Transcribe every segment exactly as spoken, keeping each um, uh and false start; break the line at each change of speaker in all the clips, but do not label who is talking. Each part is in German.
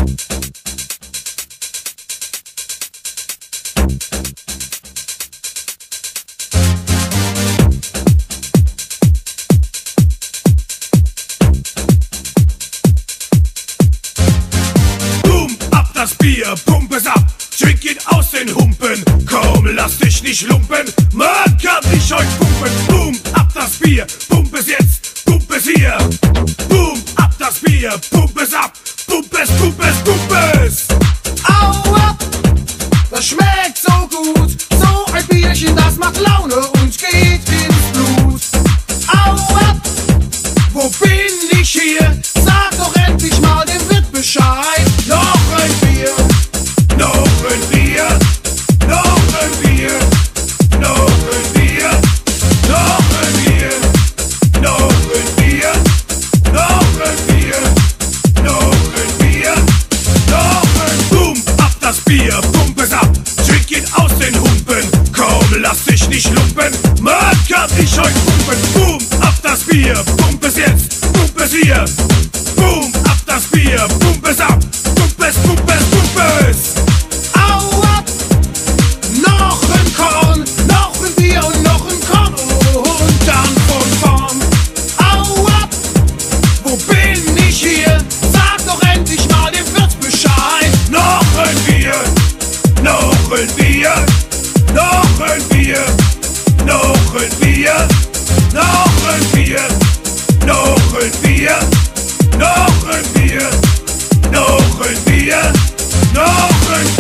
Das Bier, pump es ab, trink ihn aus den Humpen. Komm, lass dich nicht lumpen, man kann dich euch pumpen. Boom, ab das Bier, pump es jetzt, pump es hier. Boom, ab das Bier, pump es ab, pump es, pump es, pump es.
Au ab, das schmeckt so gut, so ein Bierchen, das macht Laune und geht ins Blut. Au ab, wo bin ich hier? Sag doch endlich mal dem Wirt Bescheid. Noch ein Bier,
noch ein Bier, noch ein Bier, noch ein Bier, noch ein Bier, noch ein Bier, noch ein Bier, noch ein Bier, noch ein Boom, ab das Bier, pump es ab, trink ihn aus den Humpen. Komm, lass dich nicht lumpen, man kann dich euch pumpen. Boom, ab das Bier, pump es jetzt, pump es hier. Boom, ab das Bier, pump es ab. Pumpes, pumpes, pumpes.
Au ab, noch ein Korn, noch ein Bier und noch ein Korn und dann von vorn. Au ab, wo bin ich hier? Sag doch endlich mal dem Wirt Bescheid.
Noch ein Bier, noch ein Bier, noch ein Bier, noch ein Bier, noch ein Bier, noch ein Bier, noch ein Bier. Noch ein Bier, noch ein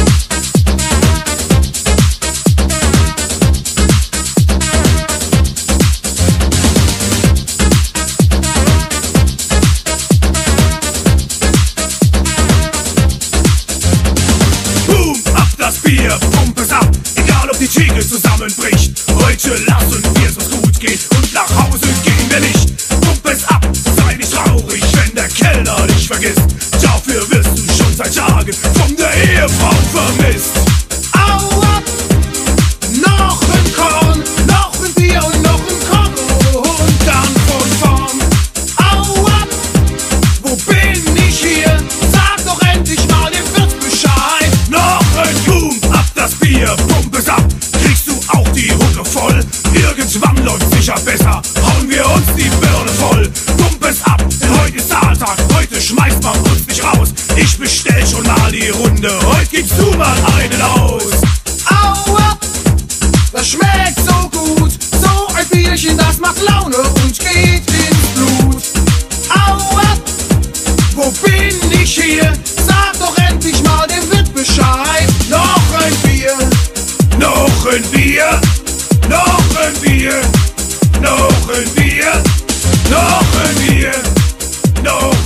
Boom, ab das Bier, pump es ab, egal ob die Theke zusammenbricht. Heute lassen wir es uns gut geht und nach Hause gehen wir nicht. Pump es ab, sei nicht traurig, wenn der Kellner dich vergisst. Dafür wirst du schon seit Tagen von der Ehefrau vermisst.
Au ab, noch ein Korn, noch ein Bier und noch ein Korn und dann von vorn. Au ab, wo bin ich hier? Sag doch endlich mal dem Wirt Bescheid.
Noch ein Boom, ab das Bier, pump es ab, kriegst du auch die Hucke voll. Irgendwann läuft sicher besser, hauen wir uns die Birne voll. Pump es ab, denn heute ist Zahltag, heute schmeißt man uns nicht raus. Ich bestell schon mal die Runde, heute gibst du mal einen aus.
Au ab, das schmeckt so gut, so ein Bierchen, das macht Laune und geht ins Blut. Au ab, wo bin ich hier? Sag doch endlich mal dem Wirt Bescheid. Noch ein Bier,
Noch ein Bier, noch ein Bier, noch ein Bier, noch ein Bier, noch